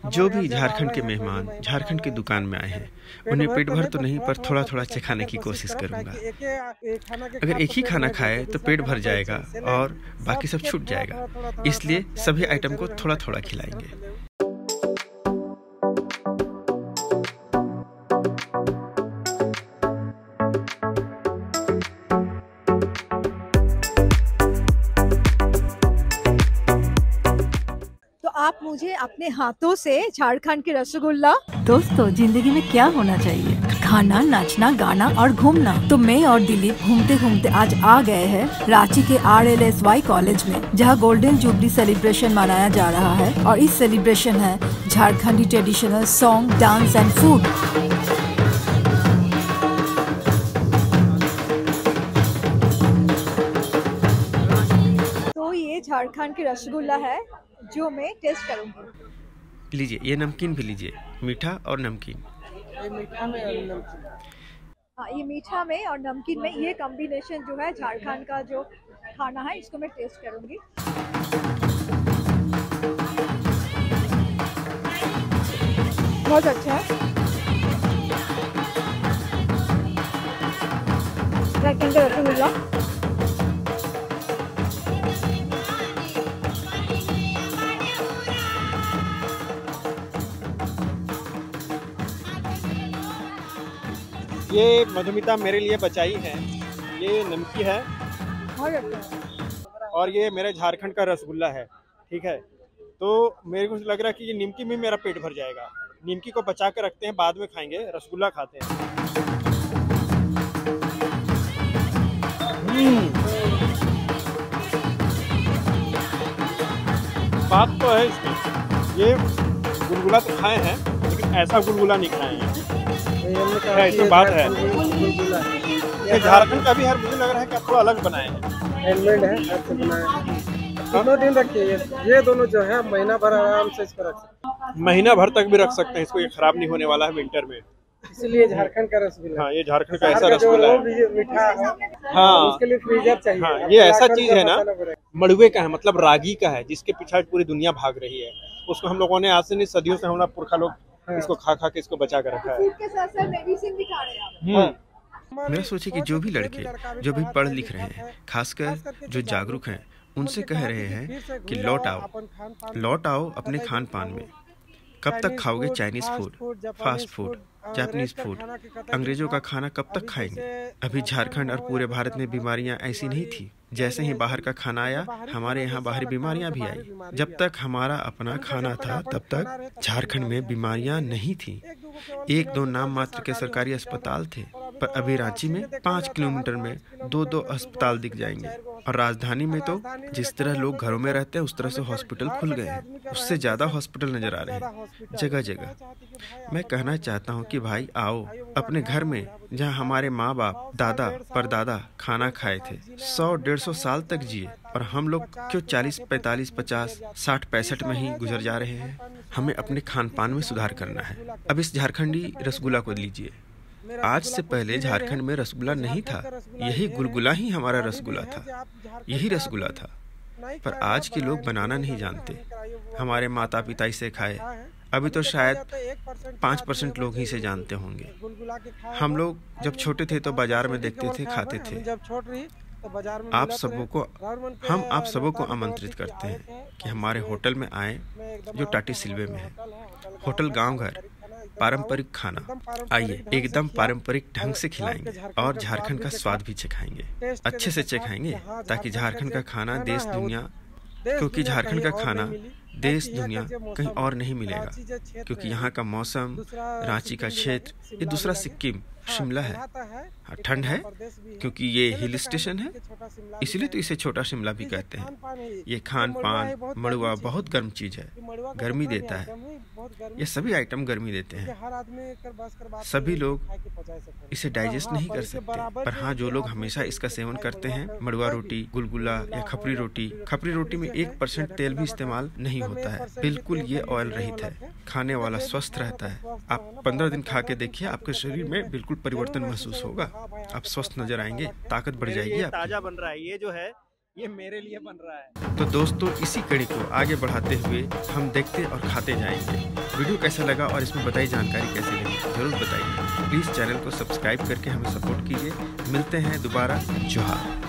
जो भी झारखंड के मेहमान झारखंड की दुकान में आए हैं, उन्हें पेट भर तो नहीं पर थोड़ा थोड़ा चखाने की कोशिश करूंगा। अगर एक ही खाना खाए तो पेट भर जाएगा और बाकी सब छूट जाएगा, इसलिए सभी आइटम को थोड़ा थोड़ा खिलाएंगे। तो आप मुझे अपने हाथों से झारखंड के रसगुल्ला। दोस्तों, जिंदगी में क्या होना चाहिए? खाना, नाचना, गाना और घूमना। तो मैं और दिलीप घूमते घूमते आज आ गए हैं रांची के RLSY कॉलेज में, जहां गोल्डन जुबली सेलिब्रेशन मनाया जा रहा है। और इस सेलिब्रेशन है Jharkhandi traditional song, dance and food. तो ये झारखंड के रसगुल्ला है जो मैं टेस्ट करूंगी। लीजिए, ये नमकीन भी लीजिए, मीठा और नमकीन। ये मीठा में और नमकीन में ये कॉम्बिनेशन जो है झारखंड का जो खाना है, इसको मैं टेस्ट करूंगी। बहुत अच्छा है। झारखंड का रसगुल्ला ये मधुमिता मेरे लिए बचाई है, ये नमकी है और ये मेरे झारखंड का रसगुल्ला है। ठीक है, तो मेरे को लग रहा है कि ये निमकी में मेरा पेट भर जाएगा। निमकी को बचा कर रखते हैं, बाद में खाएंगे, रसगुल्ला खाते हैं। बात तो है इसमें, ये गुलगुला तो खाए हैं लेकिन ऐसा गुलगुला नहीं खाए हैं। ऐसी बात है, ये झारखंड का भी है। मुझे लग रहा है कि आप थोड़ा अलग बनाए हैं, हैंडमेड है, हाथ से बनाए हैं। दोनों दिन रखिए, ये दोनों जो है महीना भर आराम से इसको रख सकते हैं। महीना भर तक भी रख सकते हैं इसको, ये खराब नहीं होने वाला है विंटर में। इसलिए झारखंड का रसगुल्ला। हाँ, ये झारखंड का ऐसा रसगुल्ला है, मीठा है। हाँ, उसके लिए फ्रीजर चाहिए। हाँ, ये ऐसा चीज है ना, मड़ुए का है, मतलब रागी का है, जिसके पीछे पूरी दुनिया भाग रही है। उसको हम लोगों ने आज से नहीं, सदियों से हमारा पुरखा लोग इसको खा खा के इसको बचा कर रखा है। मेरा सोचे कि जो भी लड़के जो भी पढ़ लिख रहे हैं, खासकर जो जागरूक हैं, उनसे कह रहे हैं कि लौट आओ अपने खान पान में। कब तक खाओगे Chinese food, fast food, Japanese food, अंग्रेजों का खाना कब तक खाएंगे? अभी झारखंड और पूरे भारत में बीमारियां ऐसी नहीं थी। जैसे ही बाहर का खाना आया, हमारे यहाँ बाहरी बीमारियां भी आई। जब तक हमारा अपना खाना था, तब तक झारखंड में बीमारियां नहीं थी। एक दो नाम मात्र के सरकारी अस्पताल थे, पर अभी रांची में 5 किलोमीटर में 2-2 अस्पताल दिख जाएंगे। और राजधानी में तो जिस तरह लोग घरों में रहते हैं, उस तरह से हॉस्पिटल खुल गए हैं। उससे ज्यादा हॉस्पिटल नजर आ रहे हैं जगह जगह। मैं कहना चाहता हूँ कि भाई आओ अपने घर में, जहाँ हमारे माँ बाप, दादा परदादा खाना खाए थे, 100-150 साल तक जिए, और हम लोग क्यों 40, 45, 50, 60, 65 में ही गुजर जा रहे हैं? हमें अपने खान पान में सुधार करना है। अब इस झारखंडी रसगुल्ला को लीजिए। आज से पहले झारखंड में रसगुल्ला नहीं था, यही गुलगुला ही हमारा रसगुल्ला था, यही रसगुल्ला था। पर आज के लोग बनाना नहीं जानते। हमारे माता पिता इसे खाए, अभी तो शायद 5% लोग ही से जानते होंगे। हम लोग जब छोटे थे तो बाजार में देखते थे, खाते थे। हम आप सबों को आमंत्रित करते हैं कि हमारे होटल में आए, जो टाटी सिल्वे में है। होटल गांव घर, पारंपरिक खाना। आइए, एकदम पारंपरिक ढंग से खिलाएंगे और झारखंड का स्वाद भी चखाएंगे, अच्छे से चखाएंगे, ताकि झारखंड का खाना देश दुनिया, क्योंकि झारखंड का खाना देश दुनिया कहीं और नहीं मिलेगा। क्योंकि यहाँ का मौसम, रांची का क्षेत्र, ये दूसरा सिक्किम, शिमला है। हाँ, ठंड है क्योंकि ये हिल स्टेशन है, इसलिए तो इसे छोटा शिमला भी कहते हैं। ये खान पान, मड़ुआ बहुत गर्म चीज है, गर्मी देता है। ये सभी आइटम गर्मी देते हैं। सभी लोग इसे डाइजेस्ट नहीं कर सकते, पर हाँ, जो लोग हमेशा इसका सेवन करते हैं, मड़ुआ रोटी, गुलगुला या खपरी रोटी में 1% तेल भी इस्तेमाल नहीं होता है। बिल्कुल ये ऑयल रहित है। खाने वाला स्वस्थ रहता है। आप 15 दिन खा के देखिए, आपके शरीर में बिल्कुल परिवर्तन महसूस होगा। आप स्वस्थ नजर आएंगे, ताकत बढ़ जाएगी। ताजा बन रहा है, ये जो है ये मेरे लिए बन रहा है। तो दोस्तों इसी कड़ी को आगे बढ़ाते हुए हम देखते और खाते जाएंगे। वीडियो कैसा लगा और इसमें बताई जानकारी कैसी लगी जरूर बताइए। प्लीज़ चैनल को सब्सक्राइब करके हमें सपोर्ट कीजिए। मिलते हैं दोबारा। जोहार।